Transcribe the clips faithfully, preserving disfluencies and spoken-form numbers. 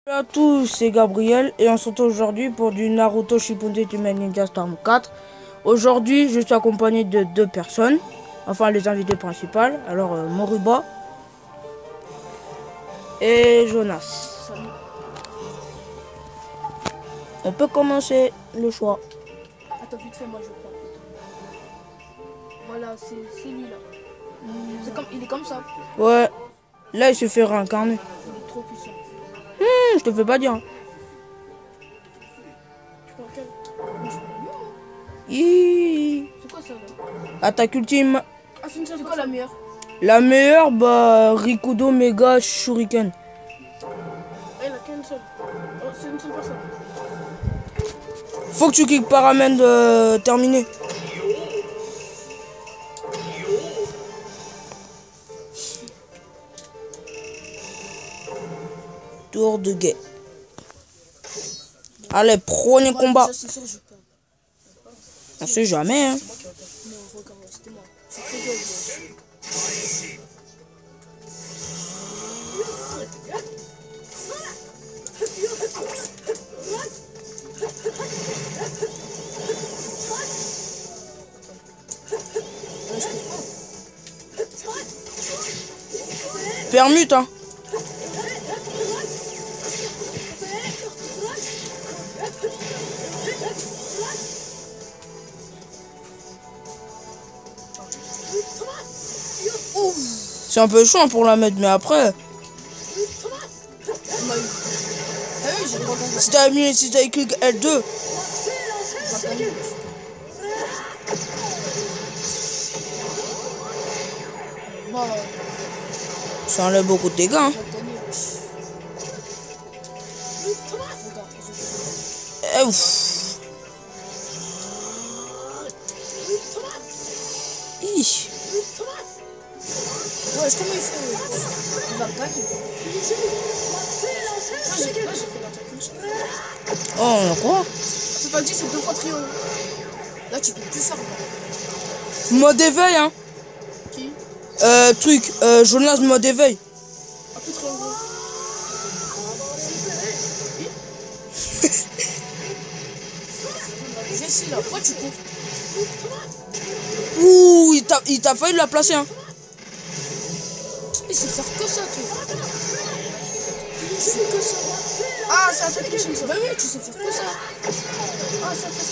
Bonjour à tous, c'est Gabriel et on se retrouve aujourd'hui pour du Naruto Shippuden Ultimate Ninja Storm quatre. Aujourd'hui, je suis accompagné de deux personnes, enfin les invités principales, alors euh, Moriba et Jonas. On peut commencer le choix. Attends, vite fait, moi je prends. Voilà, c'est lui là. Mmh. Comme, il est comme ça. Ouais, là il se fait réincarner. Il est trop puissant. Hum, je te fais pas dire. Tu prends quel? C'est quoi ça là? Attaque ultime. Ah, c'est quoi la meilleure? La meilleure, bah, Rikudo Mega Shuriken. Ah, il a qu'une seule. Oh, c'est une seule personne. Faut que tu kicks paramène euh, terminé. Tour de guet. Allez, premier Moi, combat. déjà, sûr, je On sait jamais, hein. non, regarde, c'était moi. C'est très bien. Permute, hein. C'est un peu chaud pour la mettre, mais après... Si t'as mis, si t'as écrit L deux... Ça enlève beaucoup de dégâts, hein. Eh, ouf. Hi. Ouais, comment il fait? Il va gagner. Oh, on quoi? C'est pas dit, c'est deux fois trio. Là, tu peux plus faire. Mode éveil, hein. Qui? Euh, truc, euh, Jonas mode éveil. Un peu trop gros. Viens ici, là. Pourquoi tu cours? Ouh, il t'a, il t'a failli la placer, hein. Il sait faire que ça, toi. Tu fais que ça. Ah, c'est un truc que ça. Bah oui, tu sais faire que ça. Ah, c'est un truc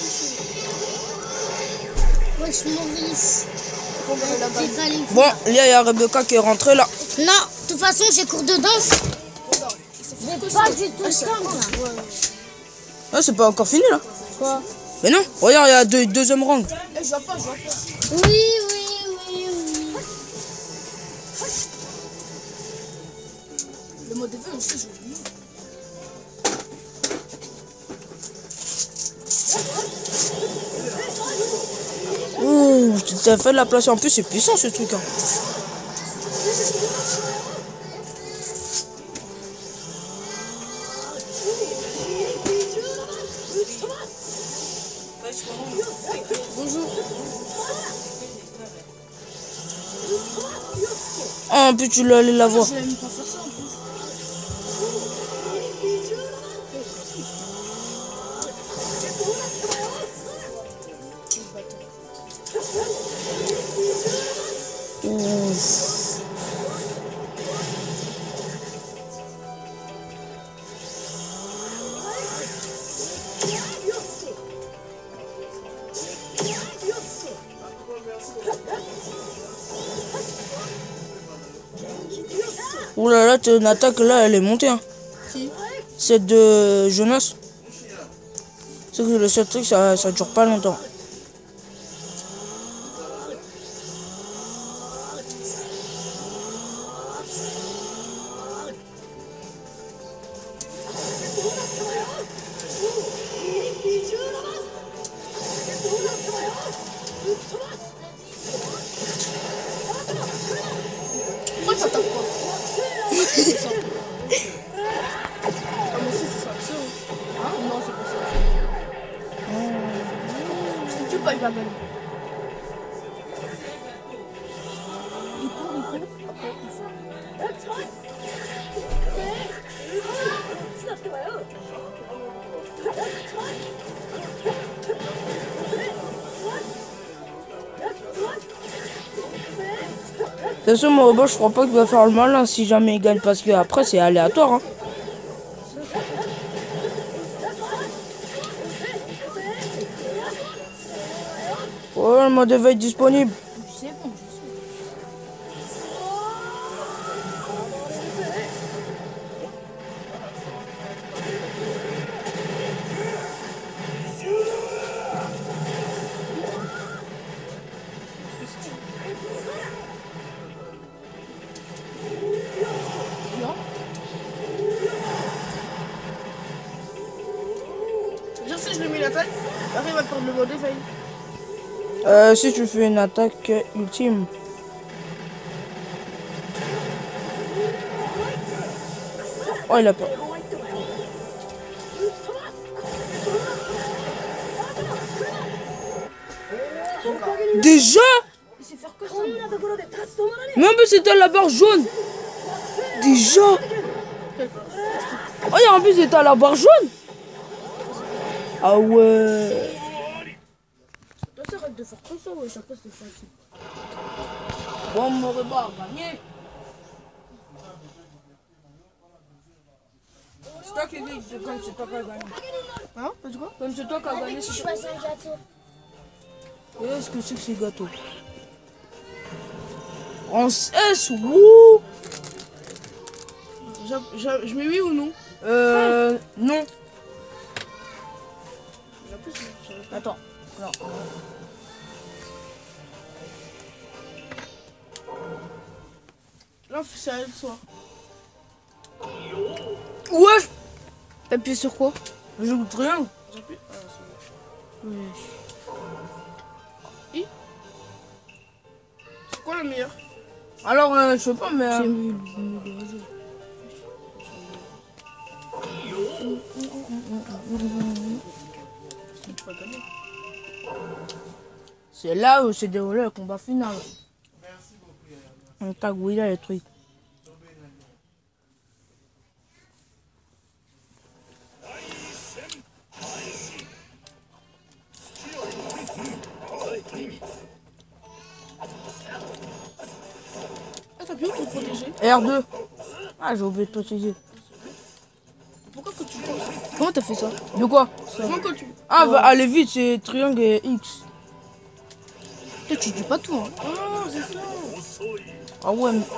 que Ouais, je Maurice. Bon, là, il y a Rebecca qui est rentrée, là. Non, de toute façon, j'ai cours de danse. J'ai pas du tout le temps, là. Ah, c'est pas encore fini, là. Quoi? Mais non, regarde, il y a deux, deuxième rang. Eh, je vois pas, je vois pas. Oui, oui, oui, oui. Le mode de feu aussi, j'ai oublié. Ouh, tu t'as fait de la placer. En plus, c'est puissant, ce truc, hein. Bonjour. Ah, en plus, tu l'as allé la voir. Je vais même pas faire ça en plus. Ouf. Ouh là là, ton attaque là, elle est montée, hein. Qui? Celle de Jonas. C'est que le seul truc, ça, ça dure pas longtemps. Pourquoi tu t'attaques pas? C'est ça. Ah, mais si, c'est ça. Hein? Non, c'est pas ça. Je te dis pas, il va gagner. Il court, il court. Après, il faut. toute façon, mon robot, je crois pas qu'il va faire le malin si jamais il gagne, parce que après c'est aléatoire. Hein. Oh, le mode éveil disponible. C'est bon, je sais. Non. Dire si je lui mets l'attaque, après il va prendre le mode éveil. Euh, si tu fais une attaque ultime. Oh, il a peur. Déjà? Il sait faire que ça. Même si c'était la barre jaune. Déjà? Oh, et en plus c'était à la barre jaune. Ah ouais. Toi, arrête de faire que ça, ouais, chaque fois c'est facile. Bon, mon rebat a gagné. C'est toi qui dis, c'est comme c'est toi qui as gagné. Hein? T'as dit quoi? Comme c'est toi qui as gagné, Tu c'est choisis un gâteau. Qu'est-ce que c'est que ces gâteaux? En S, wouh! Je, je, je mets oui ou non? Euh, non. Attends. Non. Là, c'est à elle, soit. Wesh! T'appuies sur quoi? Je joue triangle. J'appuie. Ah, c'est bon. Oui. I. C'est quoi le meilleur? Alors, euh, je sais pas, mais. C'est euh, nul. nul, vas-y. Tu vas gagner. c'est là où s'est déroulé le combat final. On t'a gouillé les trucs. Ah, t'appuies où pour te protéger? R deux. Ah, j'ai oublié de préciser. Pourquoi que tu penses? Comment t'as fait ça? De quoi? Comment que tu. Ah, va aller vite, c'est triangle et X. Toi, tu dis pas tout, hein? Ah, c'est ça. Ah ouais, mais...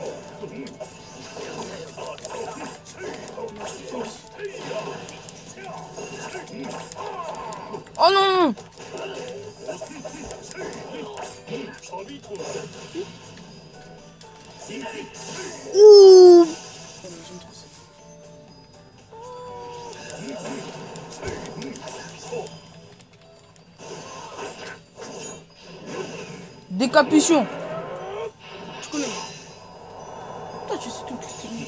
Oh non! Ouh! Décapution. Tu connais. Toi, tu sais tout le style.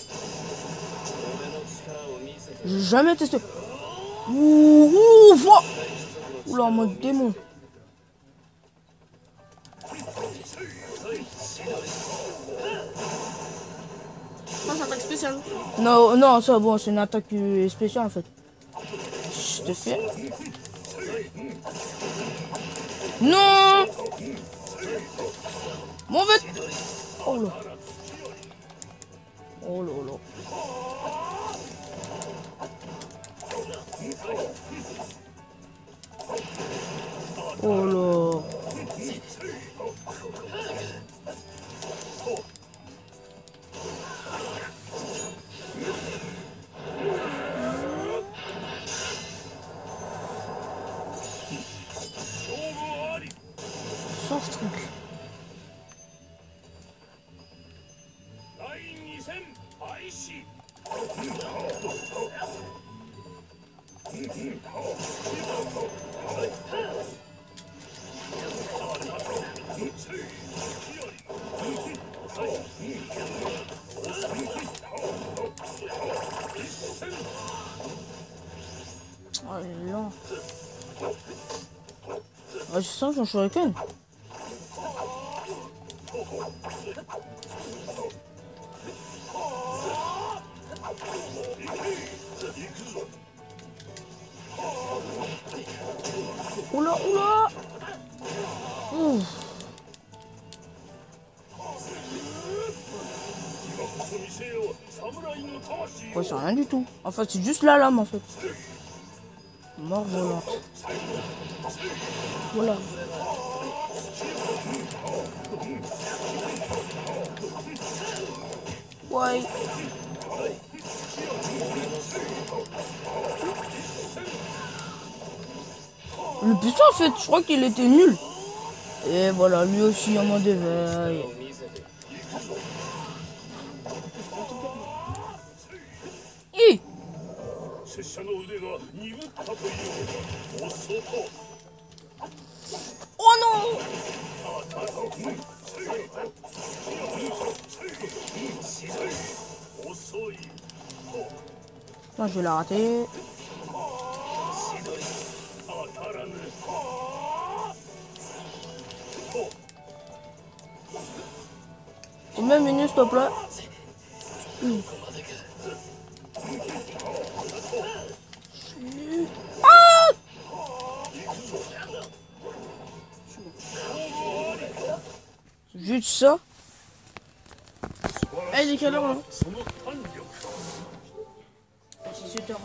J'ai jamais testé. Ouh, ouh, vois. Oula, en mode démon. Ah, c'est attaque spéciale. Non, non, ça, bon, c'est une attaque euh, spéciale en fait. Je te fais. Non! Mauvais. Oh là. Oh là là. Oh là. Sors ce truc. Oh là. Ah, je sens que j'en shuriken. Oula, oula. Ouf. Ouais, c'est rien du tout. En fait, c'est juste la lame en fait. Mort volante. Voilà. Ouais. Le puissant en fait, je crois qu'il était nul. Et voilà, lui aussi en mode éveil. Hi. Oh non! Non, je vais la rater. Combien de minutes, s'il te plaît? Mmh. Ah! Juste ça. Eh, il est quelle heure là? C'est sept heures.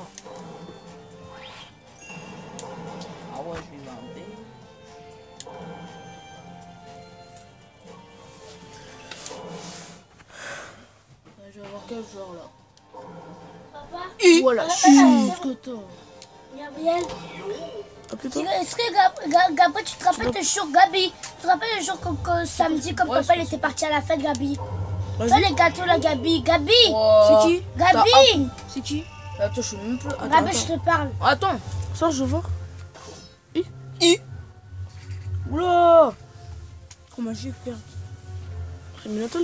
Ah ouais, je vais l'enlever. Je vais avoir quel joueur là? Papa? Et Voilà, Euh, chut, euh, ce que t'as. Gabriel, Appelle-toi. est-ce que Gab- Gab- Gabriel, tu te rappelles le jour, Gabi? Tu te rappelles le jour que, que samedi, comme Ouais, papa c'est- il était parti à la fête, Gabi? Toi, Vas-y. les gâteaux là, Gabi. Gabi! C'est qui? Gabi! C'est qui? Attends, je suis même plus. Attends, Gabi, attends. je te parle. Attends. Ça, je veux voir. I. Oula. Comment j'ai fait? Réminateur.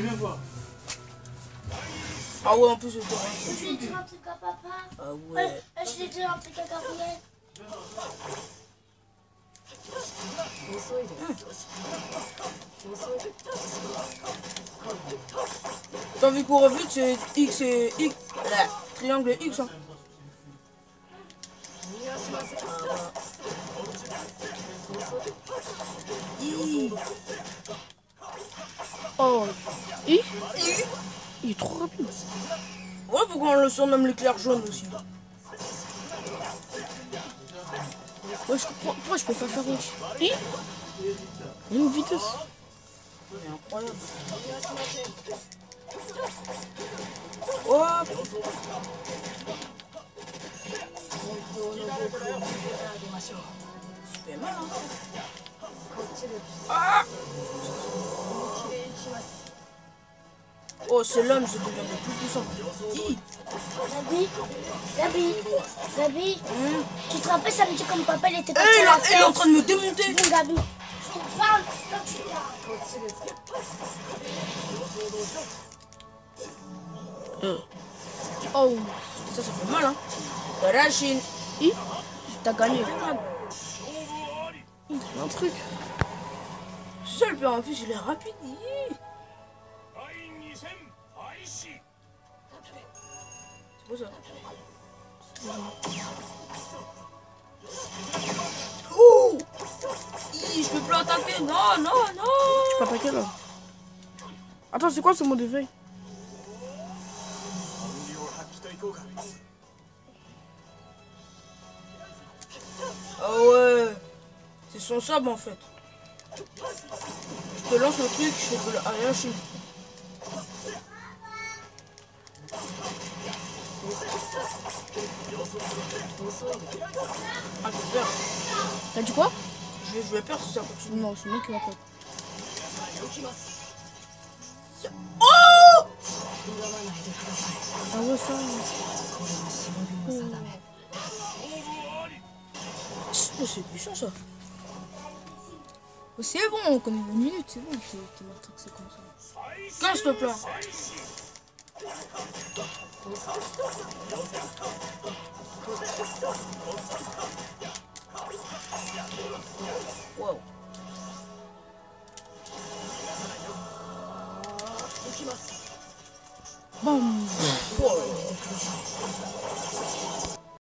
Ah ouais, en plus, je te Je lui ai dit un truc à papa. Ah Euh, ouais. Je lui ai dit un truc à Gabriel. T'as vu courir vite, c'est X et X. Là, triangle et X. Hein. I. Oh. I? Il est trop rapide. Ouais, pourquoi on le surnomme l'éclair jaune aussi? Ouais, je comprends. Pourquoi je peux pas faire wesh? I? Il y a une vitesse. C'est incroyable. Hop. Ça fait mal, hein. Ah. Oh, c'est l'homme, je deviens le plus puissant. Hi. Gabi, Gabi, Gabi, Hum. tu te rappelles samedi comme papa il était Eh, parti il, à la a- il est en fête? train de me démonter. Bon, Gabi, je te parle quand tu Euh. Oh. Ça, ça fait mal, hein. La Chine. I? T'as gagné. Il y a un truc. C'est ça le père, en plus, il est rapide. Hi. C'est quoi ça? Oh. Hi, je peux plus attaquer. Non, non, non. Tu peux attaquer là. Attends, c'est quoi ce mot d'éveil? Ah ouais. C'est son sable en fait. Je te lance le truc, je fais le rien chez. Ah, je vais perdre. T'as dit quoi? Je vais, je vais perdre si ça continue. Non, c'est moi qui va pas. Oh. Ah ouais, ça. Oh, c'est puissant ça. Oh, c'est bon, on connaît vingt minutes, c'est bon. T'es t'es matrixé comme ça. quinze s'il te plaît. Wow. Bam.